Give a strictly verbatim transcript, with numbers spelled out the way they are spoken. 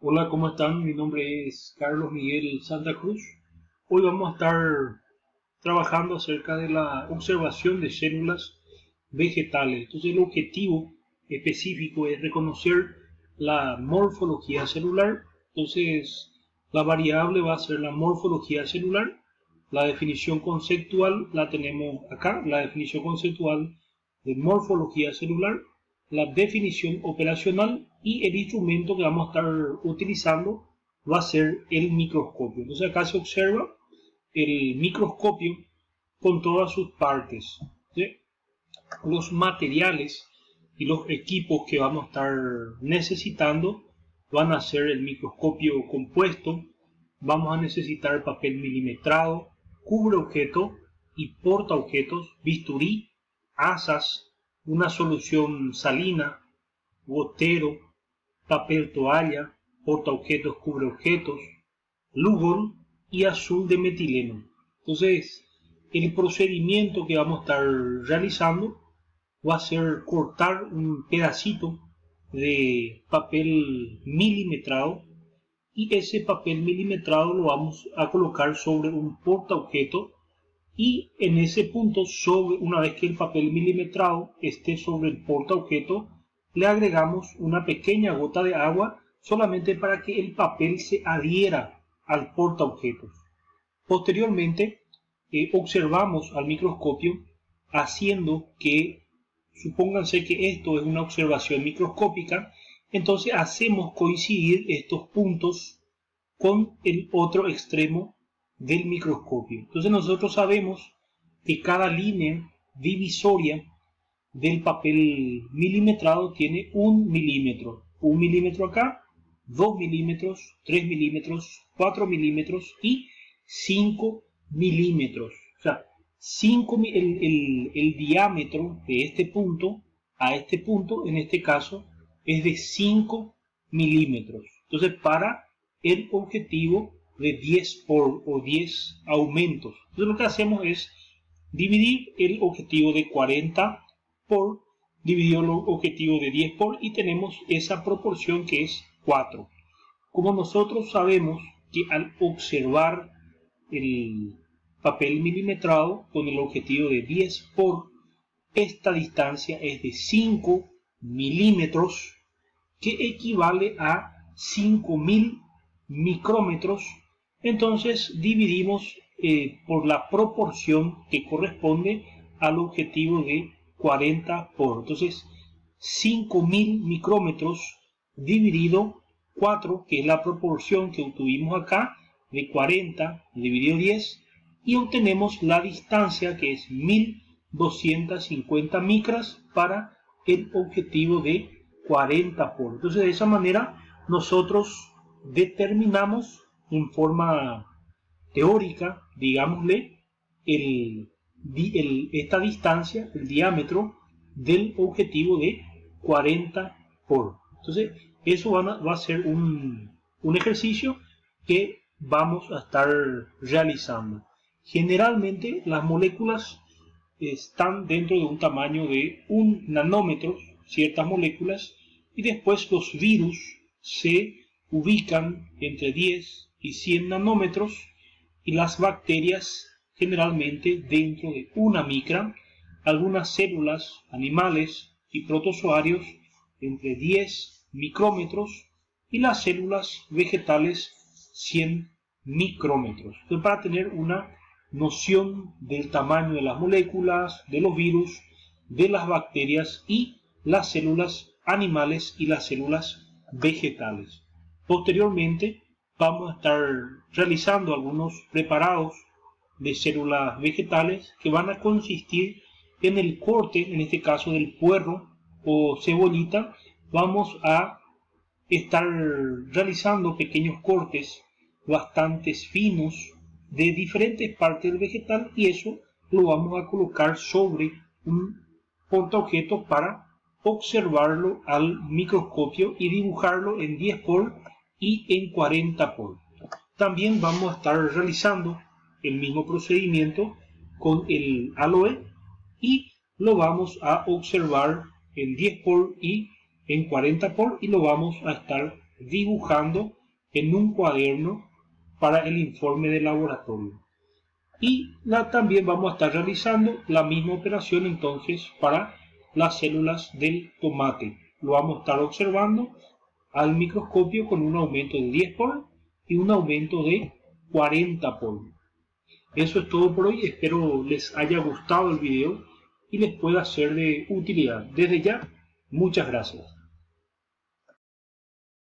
Hola, ¿cómo están? Mi nombre es Carlos Miguel Santa Cruz. Hoy vamos a estar trabajando acerca de la observación de células vegetales. Entonces, el objetivo específico es reconocer la morfología celular. Entonces, la variable va a ser la morfología celular. La definición conceptual la tenemos acá, la definición conceptual de morfología celular, la definición operacional y el instrumento que vamos a estar utilizando va a ser el microscopio. Entonces acá se observa el microscopio con todas sus partes, ¿sí? Los materiales y los equipos que vamos a estar necesitando van a ser el microscopio compuesto. Vamos a necesitar papel milimetrado, cubre objeto y porta objetos, bisturí, asas, una solución salina, gotero, papel toalla, porta objetos, cubre objetos, lugol y azul de metileno. Entonces, el procedimiento que vamos a estar realizando va a ser cortar un pedacito de papel milimetrado y ese papel milimetrado lo vamos a colocar sobre un porta objeto y en ese punto, sobre, una vez que el papel milimetrado esté sobre el porta objeto, le agregamos una pequeña gota de agua solamente para que el papel se adhiera al porta objetos. Posteriormente eh, observamos al microscopio haciendo que, supónganse que esto es una observación microscópica, entonces hacemos coincidir estos puntos con el otro extremo del microscopio. Entonces nosotros sabemos que cada línea divisoria del papel milimetrado tiene un milímetro. Un milímetro acá, dos milímetros, tres milímetros, cuatro milímetros y cinco milímetros. O sea, cinco, el, el, el diámetro de este punto a este punto, en este caso, es de cinco milímetros. Entonces, para el objetivo de diez por o diez aumentos. Entonces lo que hacemos es dividir el objetivo de cuarenta por, dividir el objetivo de diez por y tenemos esa proporción que es cuatro. Como nosotros sabemos que al observar el papel milimetrado con el objetivo de diez por, esta distancia es de cinco milímetros, que equivale a cinco mil micrómetros. Entonces dividimos eh, por la proporción que corresponde al objetivo de cuarenta por. Entonces cinco mil micrómetros dividido cuatro, que es la proporción que obtuvimos acá, de cuarenta dividido diez, y obtenemos la distancia que es mil doscientas cincuenta micras para el objetivo de cuarenta por. Entonces de esa manera nosotros determinamos en forma teórica, digámosle, el, el, esta distancia, el diámetro del objetivo de cuarenta por. Entonces, eso va a, va a ser un, un ejercicio que vamos a estar realizando. Generalmente, las moléculas están dentro de un tamaño de un nanómetro, ciertas moléculas, y después los virus se ubican entre diez y cien nanómetros y las bacterias generalmente dentro de una micra, algunas células animales y protozoarios entre diez micrómetros y las células vegetales cien micrómetros. Entonces, para tener una noción del tamaño de las moléculas, de los virus, de las bacterias y las células animales y las células vegetales. Posteriormente vamos a estar realizando algunos preparados de células vegetales que van a consistir en el corte, en este caso del puerro o cebollita. Vamos a estar realizando pequeños cortes bastante finos de diferentes partes del vegetal y eso lo vamos a colocar sobre un portaobjetos para observarlo al microscopio y dibujarlo en diez por y en cuarenta por. También vamos a estar realizando el mismo procedimiento con el aloe y lo vamos a observar en diez por y en cuarenta por y lo vamos a estar dibujando en un cuaderno para el informe de laboratorio. Y la, también vamos a estar realizando la misma operación entonces para las células del tomate. Lo vamos a estar observando al microscopio con un aumento de diez por y un aumento de cuarenta por. Eso es todo por hoy, espero les haya gustado el video y les pueda ser de utilidad. Desde ya, muchas gracias.